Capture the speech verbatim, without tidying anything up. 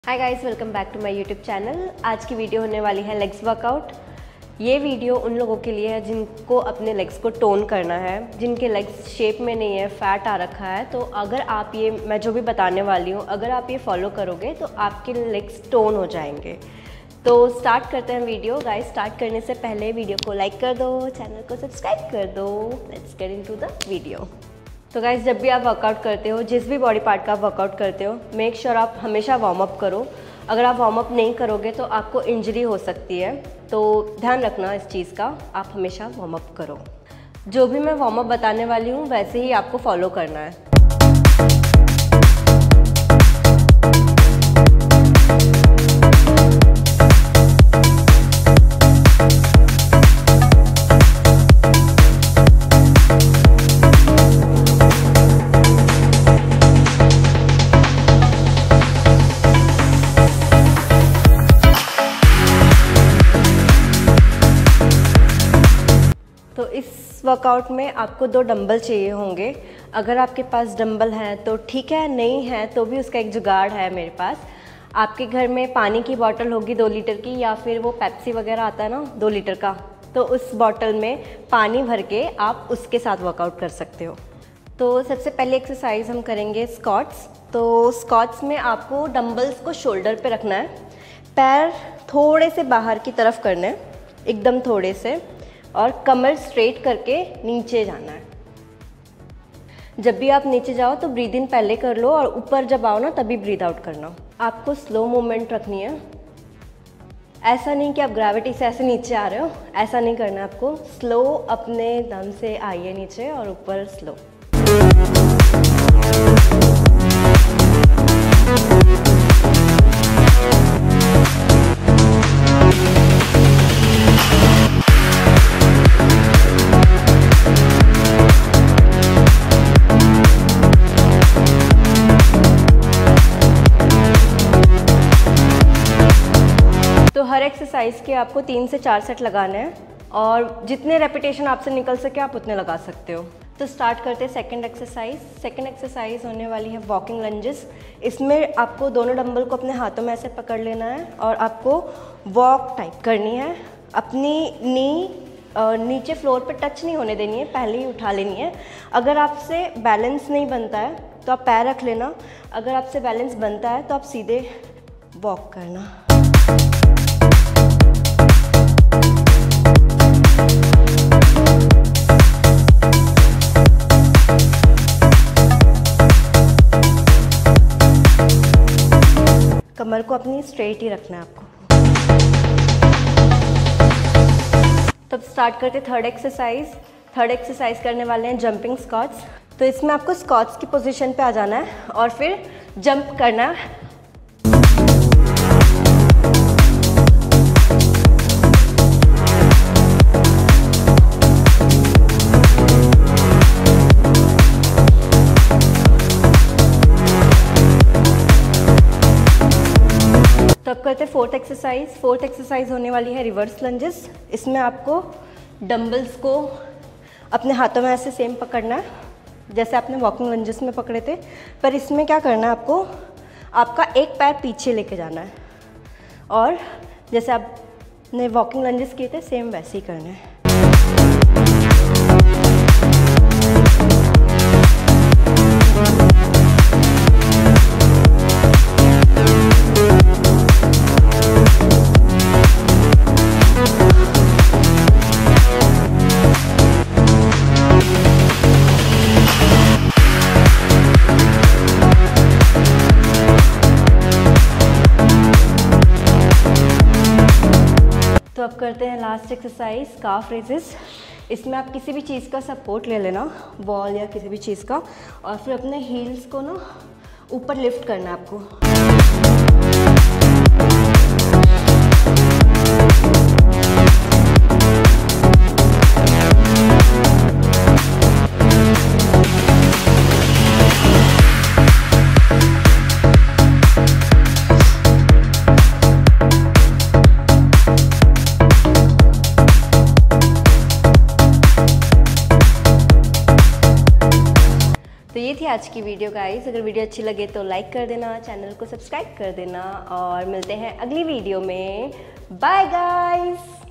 Hi guys, welcome back to my YouTube channel. आज की video होने वाली है लेग्स वर्कआउट। ये वीडियो उन लोगों के लिए है जिनको अपने लेग्स को टोन करना है, जिनके लेग्स शेप में नहीं है, फैट आ रखा है। तो अगर आप ये मैं जो भी बताने वाली हूँ, अगर आप ये फॉलो करोगे तो आपके लेग्स टोन हो जाएंगे। तो स्टार्ट करते हैं वीडियो। गाइस, स्टार्ट करने से पहले वीडियो को लाइक कर दो, चैनल को सब्सक्राइब कर दो। Let's get into the video. तो गाइस, जब भी आप वर्कआउट करते हो, जिस भी बॉडी पार्ट का आप वर्कआउट करते हो, मेक श्योर आप हमेशा वार्म अप करो। अगर आप वार्म अप नहीं करोगे तो आपको इंजरी हो सकती है, तो ध्यान रखना इस चीज़ का। आप हमेशा वार्म अप करो। जो भी मैं वार्म अप बताने वाली हूँ वैसे ही आपको फॉलो करना है। तो इस वर्कआउट में आपको दो डंबल चाहिए होंगे। अगर आपके पास डंबल हैं तो ठीक है, नहीं है तो भी उसका एक जुगाड़ है मेरे पास। आपके घर में पानी की बोतल होगी दो लीटर की, या फिर वो पेप्सी वगैरह आता है ना दो लीटर का, तो उस बोतल में पानी भर के आप उसके साथ वर्कआउट कर सकते हो। तो सबसे पहले एक्सरसाइज हम करेंगे स्क्वाट्स। तो स्क्वाट्स में आपको डंबल्स को शोल्डर पे रखना है, पैर थोड़े से बाहर की तरफ करने हैं, एकदम थोड़े से, और कमर स्ट्रेट करके नीचे जाना है। जब भी आप नीचे जाओ तो ब्रीद इन पहले कर लो, और ऊपर जब आओ ना तभी ब्रीद आउट करना। आपको स्लो मूवमेंट रखनी है। ऐसा नहीं कि आप ग्रेविटी से ऐसे नीचे आ रहे हो, ऐसा नहीं करना आपको। स्लो अपने दम से आइए नीचे और ऊपर स्लो। तो हर एक्सरसाइज के आपको तीन से चार सेट लगाने हैं, और जितने रेपिटेशन आपसे निकल सके आप उतने लगा सकते हो। तो स्टार्ट करते हैं सेकंड एक्सरसाइज। सेकंड एक्सरसाइज होने वाली है वॉकिंग लंजेस। इसमें आपको दोनों डंबल को अपने हाथों में ऐसे पकड़ लेना है और आपको वॉक टाइप करनी है। अपनी नी नीचे फ्लोर पे टच नहीं होने देनी है, पहले ही उठा लेनी है। अगर आपसे बैलेंस नहीं बनता है तो आप पैर रख लेना। अगर आपसे बैलेंस बनता है तो आप सीधे वॉक करना। कमर को अपनी स्ट्रेट ही रखना है आपको। तब स्टार्ट करते थर्ड एक्सरसाइज। थर्ड एक्सरसाइज करने वाले हैं जंपिंग स्क्वाट्स। तो इसमें आपको स्क्वाट्स की पोजीशन पे आ जाना है और फिर जंप करना है। तब करते फोर्थ एक्सरसाइज। फोर्थ एक्सरसाइज होने वाली है रिवर्स लंजेस। इसमें आपको डंबल्स को अपने हाथों में ऐसे सेम पकड़ना है जैसे आपने वॉकिंग लंजेस में पकड़े थे, पर इसमें क्या करना है आपको, आपका एक पैर पीछे लेके जाना है, और जैसे आपने वॉकिंग लंजेस किए थे सेम वैसे ही करना है। तो अब करते हैं लास्ट एक्सरसाइज काफ रेजेस। इसमें आप किसी भी चीज़ का सपोर्ट ले लेना, वॉल या किसी भी चीज़ का, और फिर अपने हील्स को ना ऊपर लिफ्ट करना है आपको। आज की वीडियो गाइस। अगर वीडियो अच्छी लगे तो लाइक कर देना, चैनल को सब्सक्राइब कर देना और मिलते हैं अगली वीडियो में। Bye guys.